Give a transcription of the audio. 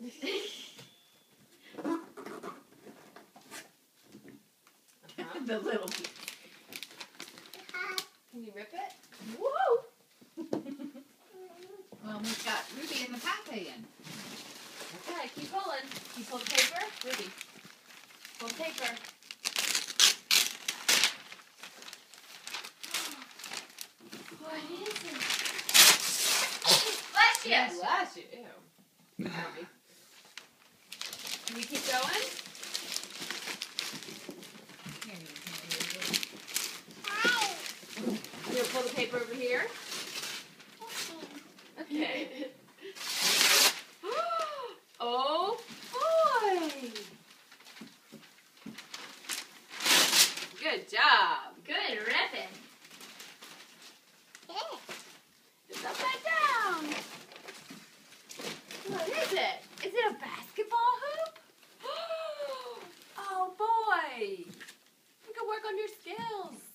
The little piece. Can you rip it? Whoa! Well, we've got Ruby and the Pape in. Okay, keep pulling. You pull the paper? Ruby. Pull the paper. What is it? Bless you! Bless you. Ew. Can we keep going? Here, pull the paper over here. Okay. Oh boy! Good job. Good ripping. It's upside down. What is it? Is it a basketball hoop? Oh boy! You can work on your skills.